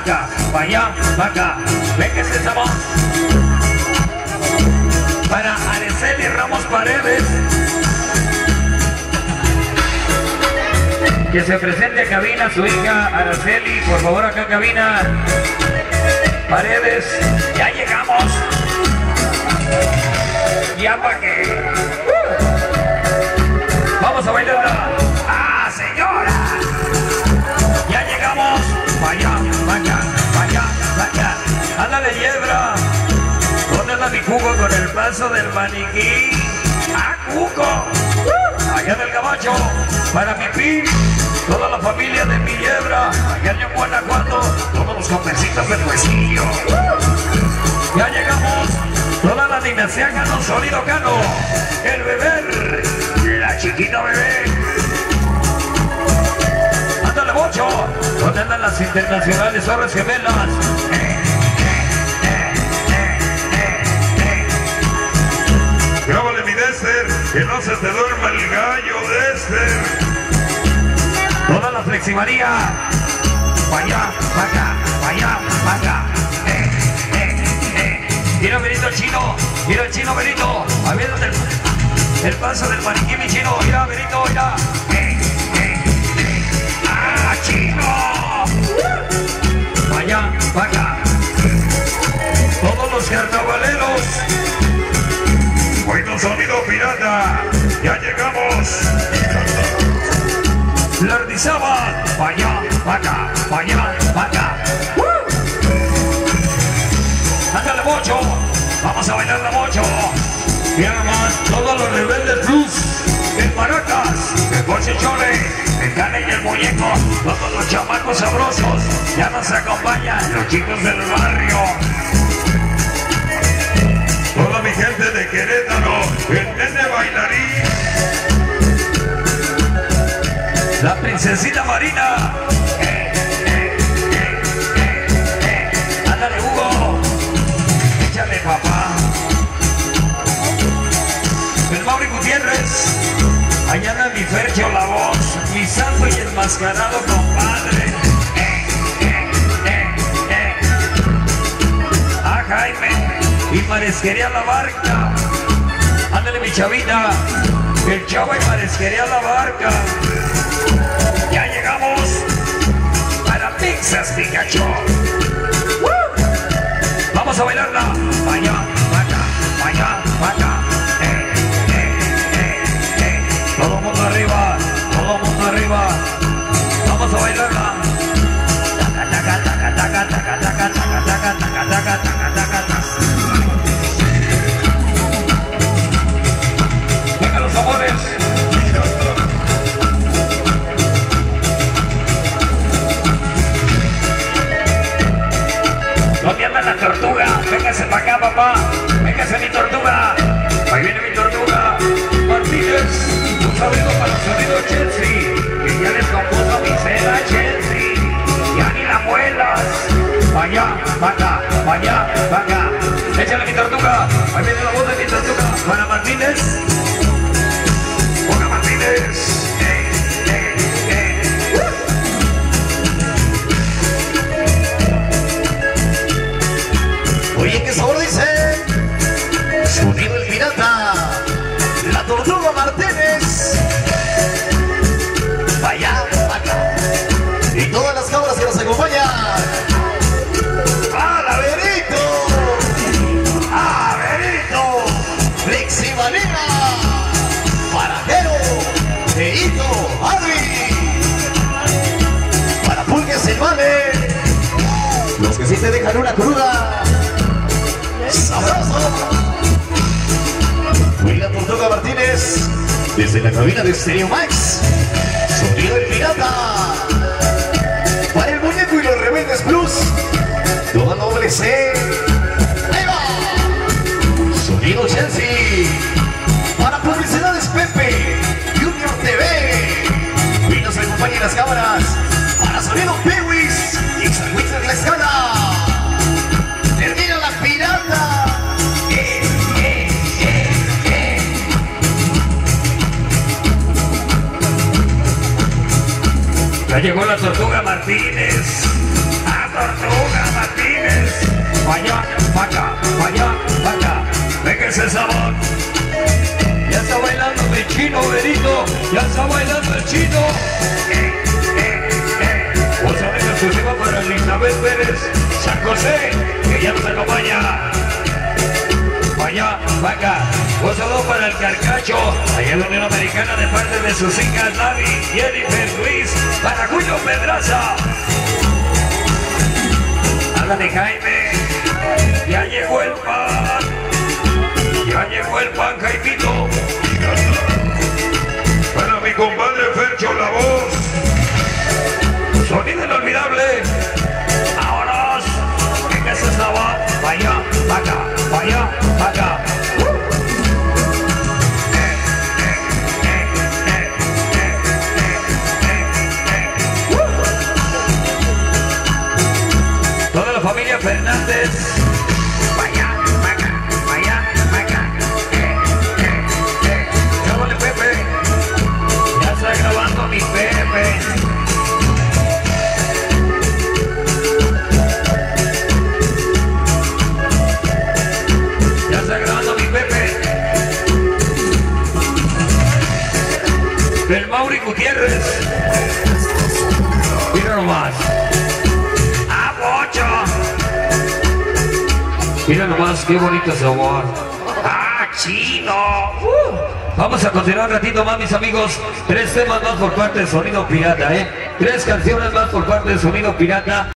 acá, para allá, para acá. Venga ese sabor. Para Araceli Ramos Paredes. Que se presente a cabina su hija Araceli, por favor acá a cabina. Paredes, ya llegamos. Ya para que. Vamos a bailarla. ¡Ah, señora! Ya llegamos. Vaya, vaya, vaya, vaya. Ándale, Yebra. ¿Dónde anda mi Cuco con el paso del maniquí? ¡Ah, Cuco! Allá del Gabacho, para mi Pin, toda la familia de mi Yebra, allá en Guanajuato, todos los copecitos del huesillo. Ya llegamos, toda la dinastía Cano, Sonido Cano, el Beber, la chiquita Bebé. Ándale, Bocho, ¿dónde andan las internacionales Torres Gemelas? Grábale mi Dexter, que no se te duerma el gallo Dexter. Toda la Fleximaría. Vaya, vaca, vaya, vaca. Mira Benito Chino, mira el Chino Benito. Aviéntate el paso del maniquí, mi Chino. Mira Benito, mira. ¡Ah, Chino! Vaya, vaca. Todos los carnavaleros. Bueno, sonido pirata, ya llegamos. Lardizábal, vaya, vaca, vaya, vaca. Ándale, Mocho, vamos a bailar la Mocho. Y además, todos los rebeldes plus, el Maracas, el Coche Chole, el Cane y el Muñeco, todos los chamacos sabrosos, ya nos acompañan los chicos del barrio. Toda mi gente de Querétaro, el nene bailarín. La princesita Marina. Ándale, Hugo. Échale, papá. El Mauri Gutiérrez. Allá anda mi Fercho la voz, mi santo y enmascarado compadre. Ah, Jaime. Y Marisquería La Barca. Ándale, mi chavita. El Chavo y Marisquería La Barca. Ya llegamos para Pizzas Pikachu. Vamos a bailarla. Vaya, vaca, vaya, vaca. Todo mundo arriba, todo mundo arriba. Vamos a bailarla. Taca, taca, taca, taca, taca, taca, taca, taca, taca, taca, taca, taca, taca. Venga los sabores. ¿Dónde anda la tortuga? Véngase para acá, papá. Véngase mi tortuga. Ahí viene mi tortuga. Martínez. Un saludo para el sonido Chelsea. Que ya les compuso mi seda Chelsea. Ya ni la muelas. Vaya, vaca, vaya, vaca. Échale mi tortuga. Ahí viene la voz de mi tortuga. Para Martínez. Hola Martínez. Oye, ¿qué sabor dice? Sonido el pirata, la tortuga Martínez. Vaya, vaca. Y todas las cabras que nos acompañan. ¡A Berito! ¡A Berito! Fleximanía, Parajero, Berito, Adri. Para Pulques el Vale. Los que sí te dejan una cruda. ¡Sabroso! Fui la tortuga Martínez desde la cabina de Stereo Max. Sonido el pirata. Para el Muñeco y los Rebeldes Plus. Toda doble C. ¡Ahí va! Sonido Chelsea. Para Publicidades Pepe. Junior TV. Y nos acompañan las cámaras. Para Sonido Pewis. Y Exalwitzer La Escala. Termina la pirata. Ya llegó la tortuga Martínez. ¡Ah, Tortuga Martínez. Vaya, vaca, vaya, vaca. Venga ese sabor. Ya está bailando mi chino, Benito. Ya está bailando el chino. Vos sabés exclusiva para Elizabeth Pérez, San José, que ya nos acompaña. Vaya, vaca. Un saludo para el Carcacho, allá en la Unión Americana, de parte de sus hijas Lavi, Jennifer, Luis, para Julio Pedraza. Ándale, Jaime. Ya llegó el pan. Ya llegó el pan, Jaimito. Para mi compadre Fercho la voz. Sonido inolvidable. Ahora, venga ese sabor. Vaya, vaca, vaya, vaca. Toda la familia Fernández. Vaya, vaca, vaya, vaca. Llámale, Pepe. Ya está grabando mi Pepe. Ya está grabando mi Pepe. Del Mauri Gutiérrez. Mira nomás. ¡Ah, bocho! Mira nomás, qué bonito sabor. ¡Ah, chino! Vamos a continuar un ratito más, mis amigos. 3 temas más por parte de Sonido Pirata, 3 canciones más por parte de Sonido Pirata.